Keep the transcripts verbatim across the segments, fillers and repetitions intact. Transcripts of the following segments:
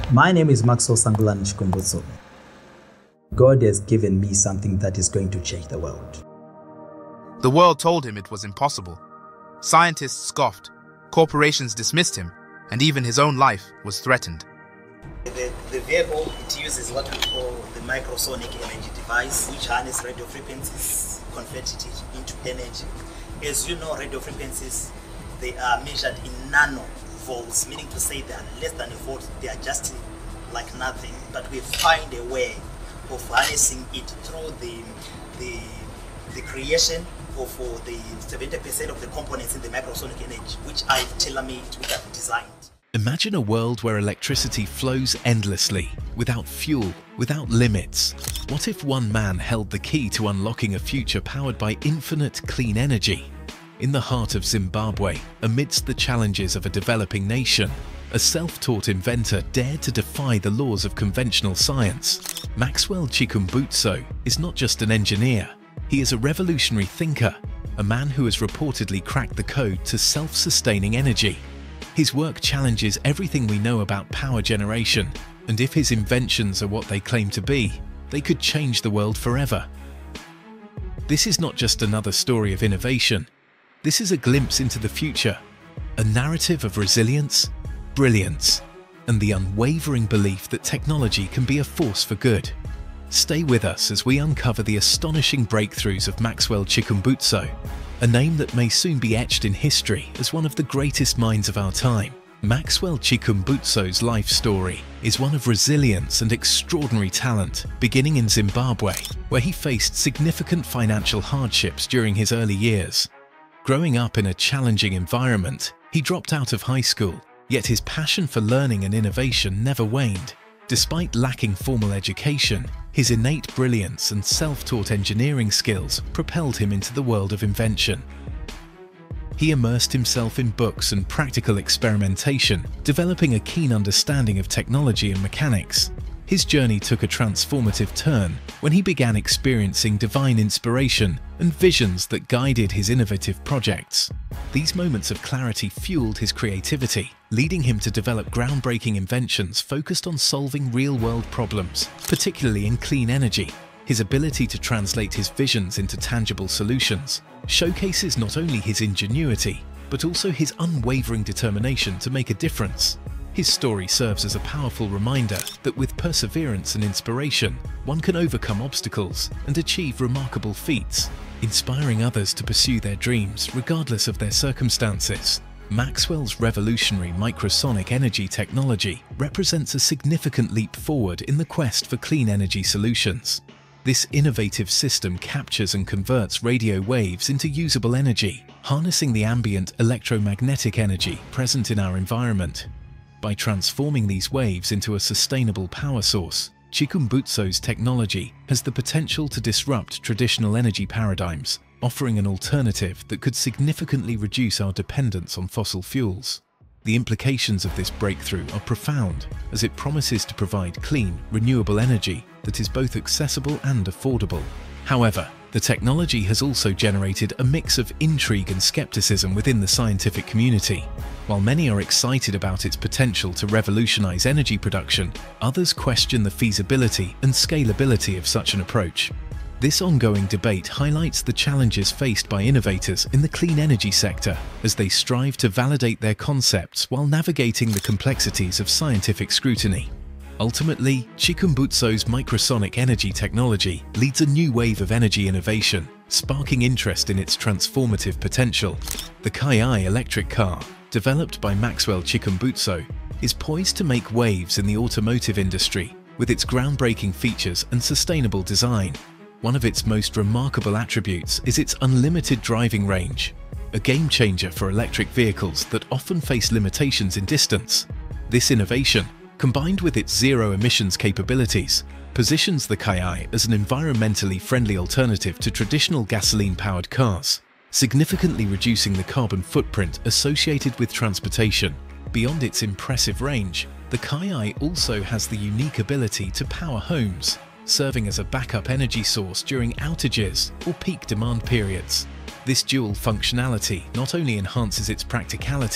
My name is Maxwell Chikumbutso. God has given me something that is going to change the world. The world told him it was impossible. Scientists scoffed, corporations dismissed him, and even his own life was threatened. The, the vehicle, it uses what we call the microsonic energy device, which harnesses radio frequencies, convert it into energy. As you know, radio frequencies, they are measured in nanovolts, meaning to say they are less than a volt, they are just like nothing, but we find a way of harnessing it through the, the, the creation of uh, the seventy percent of the components in the microsonic energy, which I've tailor-made, which I've designed. Imagine a world where electricity flows endlessly, without fuel, without limits. What if one man held the key to unlocking a future powered by infinite clean energy? In the heart of Zimbabwe, amidst the challenges of a developing nation, a self-taught inventor dared to defy the laws of conventional science. Maxwell Chikumbutso is not just an engineer, he is a revolutionary thinker, a man who has reportedly cracked the code to self-sustaining energy. His work challenges everything we know about power generation, and if his inventions are what they claim to be, they could change the world forever. This is not just another story of innovation. This is a glimpse into the future, a narrative of resilience, brilliance, and the unwavering belief that technology can be a force for good. Stay with us as we uncover the astonishing breakthroughs of Maxwell Chikumbutso, a name that may soon be etched in history as one of the greatest minds of our time. Maxwell Chikumbutso's life story is one of resilience and extraordinary talent, beginning in Zimbabwe, where he faced significant financial hardships during his early years. Growing up in a challenging environment, he dropped out of high school, yet his passion for learning and innovation never waned. Despite lacking formal education, his innate brilliance and self-taught engineering skills propelled him into the world of invention. He immersed himself in books and practical experimentation, developing a keen understanding of technology and mechanics. His journey took a transformative turn when he began experiencing divine inspiration and visions that guided his innovative projects. These moments of clarity fueled his creativity, leading him to develop groundbreaking inventions focused on solving real-world problems, particularly in clean energy. His ability to translate his visions into tangible solutions showcases not only his ingenuity, but also his unwavering determination to make a difference. His story serves as a powerful reminder that with perseverance and inspiration, one can overcome obstacles and achieve remarkable feats, inspiring others to pursue their dreams regardless of their circumstances. Maxwell's revolutionary microsonic energy technology represents a significant leap forward in the quest for clean energy solutions. This innovative system captures and converts radio waves into usable energy, harnessing the ambient electromagnetic energy present in our environment. By transforming these waves into a sustainable power source, Chikumbutso's technology has the potential to disrupt traditional energy paradigms, offering an alternative that could significantly reduce our dependence on fossil fuels. The implications of this breakthrough are profound, as it promises to provide clean, renewable energy that is both accessible and affordable. However, the technology has also generated a mix of intrigue and skepticism within the scientific community. While many are excited about its potential to revolutionize energy production, others question the feasibility and scalability of such an approach. This ongoing debate highlights the challenges faced by innovators in the clean energy sector as they strive to validate their concepts while navigating the complexities of scientific scrutiny. Ultimately, Chikumbutso's microsonic energy technology leads a new wave of energy innovation, sparking interest in its transformative potential. The Kai electric car, developed by Maxwell Chikumbutso, is poised to make waves in the automotive industry with its groundbreaking features and sustainable design. One of its most remarkable attributes is its unlimited driving range, a game-changer for electric vehicles that often face limitations in distance. This innovation, combined with its zero emissions capabilities, positions the Kai as an environmentally friendly alternative to traditional gasoline-powered cars, significantly reducing the carbon footprint associated with transportation. Beyond its impressive range, the Kai also has the unique ability to power homes, serving as a backup energy source during outages or peak demand periods. This dual functionality not only enhances its practicality,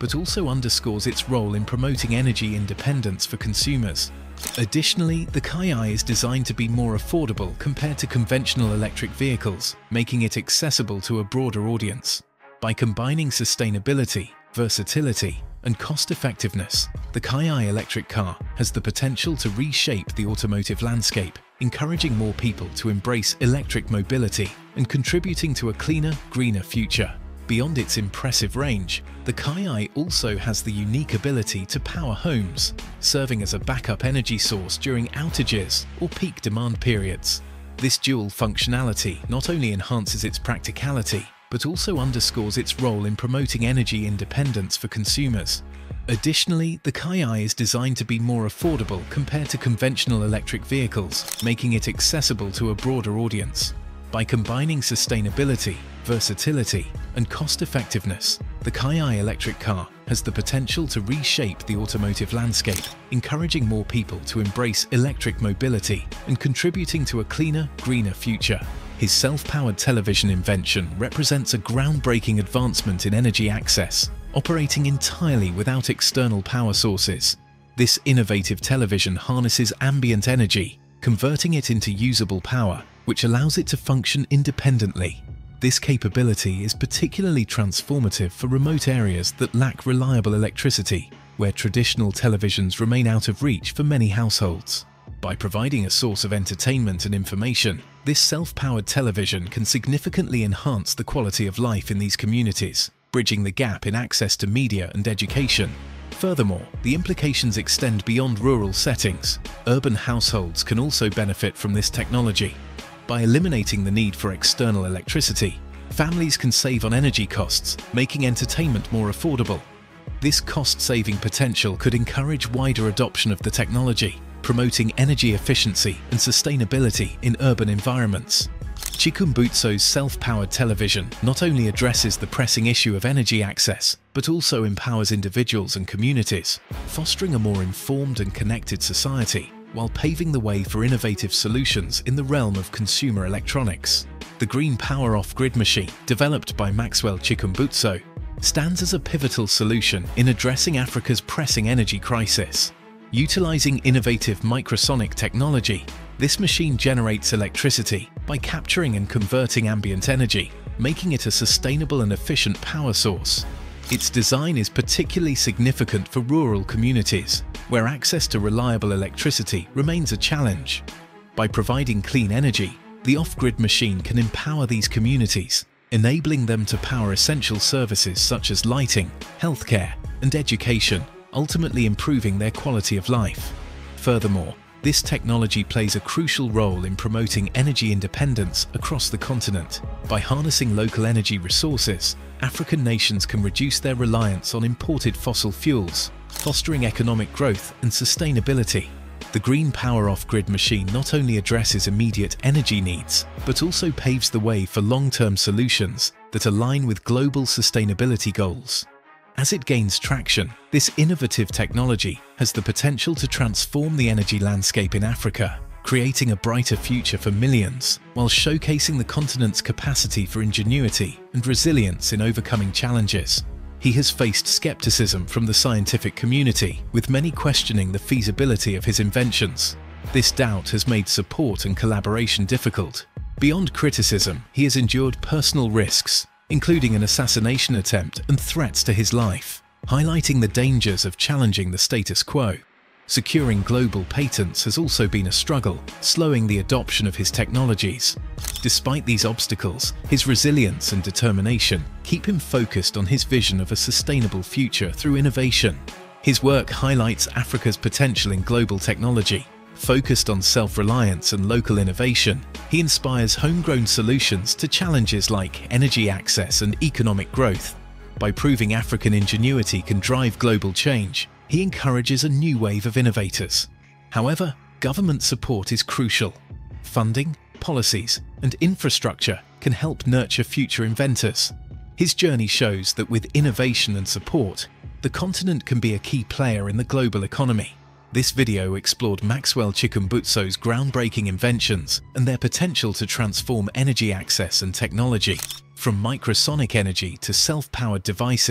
but also underscores its role in promoting energy independence for consumers. Additionally, the Kai is designed to be more affordable compared to conventional electric vehicles, making it accessible to a broader audience. By combining sustainability, versatility, and cost-effectiveness, the Kai electric car has the potential to reshape the automotive landscape, encouraging more people to embrace electric mobility and contributing to a cleaner, greener future. Beyond its impressive range, the Kai also has the unique ability to power homes, serving as a backup energy source during outages or peak demand periods. This dual functionality not only enhances its practicality, but also underscores its role in promoting energy independence for consumers. Additionally, the Kai is designed to be more affordable compared to conventional electric vehicles, making it accessible to a broader audience. By combining sustainability, versatility, and cost-effectiveness, the Kai electric car has the potential to reshape the automotive landscape, encouraging more people to embrace electric mobility and contributing to a cleaner, greener future. His self-powered television invention represents a groundbreaking advancement in energy access, operating entirely without external power sources. This innovative television harnesses ambient energy, converting it into usable power, which allows it to function independently. This capability is particularly transformative for remote areas that lack reliable electricity, where traditional televisions remain out of reach for many households. By providing a source of entertainment and information, this self-powered television can significantly enhance the quality of life in these communities, bridging the gap in access to media and education. Furthermore, the implications extend beyond rural settings. Urban households can also benefit from this technology. By eliminating the need for external electricity, families can save on energy costs, making entertainment more affordable. This cost-saving potential could encourage wider adoption of the technology, promoting energy efficiency and sustainability in urban environments. Chikumbutso's self-powered television not only addresses the pressing issue of energy access, but also empowers individuals and communities, fostering a more informed and connected society, while paving the way for innovative solutions in the realm of consumer electronics. The green power off-grid machine, developed by Maxwell Chikumbutso, stands as a pivotal solution in addressing Africa's pressing energy crisis. Utilizing innovative microsonic technology, this machine generates electricity by capturing and converting ambient energy, making it a sustainable and efficient power source. Its design is particularly significant for rural communities, where access to reliable electricity remains a challenge. By providing clean energy, the off-grid machine can empower these communities, enabling them to power essential services such as lighting, healthcare, and education, ultimately improving their quality of life. Furthermore, this technology plays a crucial role in promoting energy independence across the continent. By harnessing local energy resources, African nations can reduce their reliance on imported fossil fuels, fostering economic growth and sustainability. The green power off-grid machine not only addresses immediate energy needs, but also paves the way for long-term solutions that align with global sustainability goals. As it gains traction, this innovative technology has the potential to transform the energy landscape in Africa, creating a brighter future for millions, while showcasing the continent's capacity for ingenuity and resilience in overcoming challenges. He has faced skepticism from the scientific community, with many questioning the feasibility of his inventions. This doubt has made support and collaboration difficult. Beyond criticism, he has endured personal risks, including an assassination attempt and threats to his life, highlighting the dangers of challenging the status quo. Securing global patents has also been a struggle, slowing the adoption of his technologies. Despite these obstacles, his resilience and determination keep him focused on his vision of a sustainable future through innovation. His work highlights Africa's potential in global technology. Focused on self-reliance and local innovation, he inspires homegrown solutions to challenges like energy access and economic growth. By proving African ingenuity can drive global change, he encourages a new wave of innovators. However, government support is crucial. Funding, policies, and infrastructure can help nurture future inventors. His journey shows that with innovation and support, the continent can be a key player in the global economy. This video explored Maxwell Chikumbutso's groundbreaking inventions and their potential to transform energy access and technology. From microsonic energy to self-powered devices,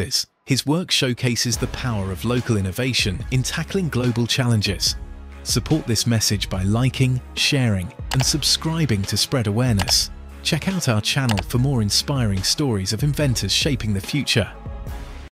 His work showcases the power of local innovation in tackling global challenges. Support this message by liking, sharing, and subscribing to spread awareness. Check out our channel for more inspiring stories of inventors shaping the future.